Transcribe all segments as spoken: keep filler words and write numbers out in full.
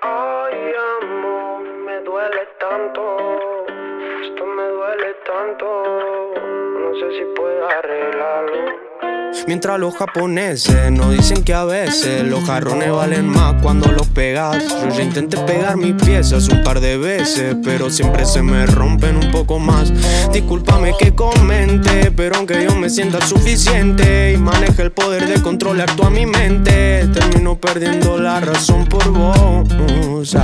Ay, amor, me duele tanto. Esto me duele tanto. No sé si puedo arreglarlo. Mientras los japoneses nos dicen que a veces los jarrones valen más cuando los pegas. Yo ya intenté pegar mis piezas un par de veces, pero siempre se me rompen un poco más. Discúlpame que comente, pero aunque yo me sienta suficiente y maneje el poder de controlar toda mi mente, termino perdiendo la razón por vos.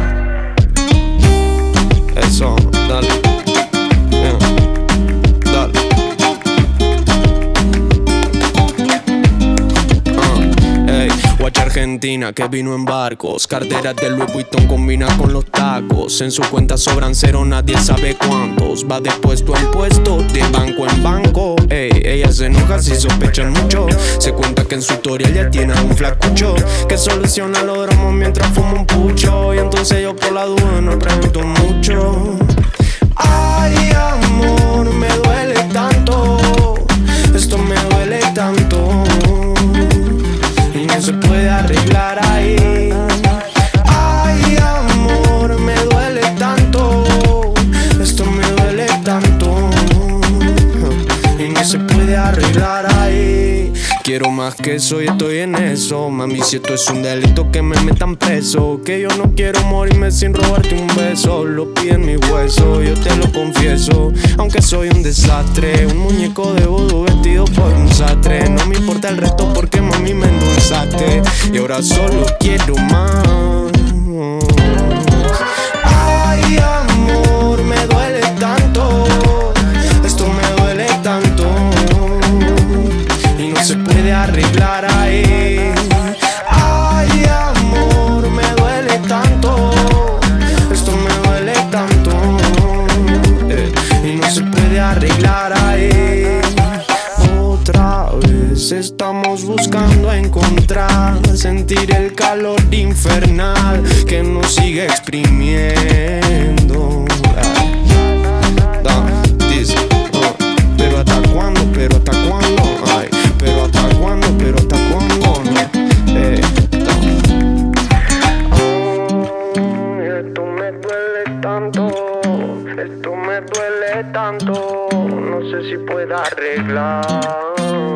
Eso, dale. Yeah. Dale. Guacha argentina que vino en barcos, carteras de Louis Vuitton combina con los tacos. En su cuenta sobran cero, nadie sabe cuántos. Va de puesto en puesto, de banco en banco. Ey, ella se enoja si sospechan mucho. Se cuenta que en su historia ya tiene un flacucho que soluciona los dramos mientras fuma un pucho. Y entonces yo por la duda no pregunto mucho. Ay, amor, me duele tanto. Esto me duele tanto. No se puede arreglar ahí. Ay, amor, me duele tanto. Esto me duele tanto. Y no se puede arreglar ahí. Quiero más que eso y estoy en eso. Mami, si esto es un delito que me metan preso. Que yo no quiero morirme sin robarte un beso. Lo piden mis huesos, yo te lo confieso. Aunque soy un desastre, un muñeco de vudú vestido por un sastre. No me importa el resto porque mami me endulzaste. Y ahora solo quiero más. Ay, amor, me duele tanto. Esto me duele tanto. Y no se puede arreglar ahí. Ay, amor, me duele tanto. Esto me duele tanto. eh, Y no se puede arreglar ahí. Otra vez estamos buscando encontrar, sentir el calor infernal que nos sigue exprimiendo. Dice, oh, pero hasta cuándo, pero hasta cuándo, ay, pero hasta cuándo, pero hasta cuándo, no, eh, no. Ay, esto me duele tanto. Esto me duele tanto. No sé si puedo arreglar.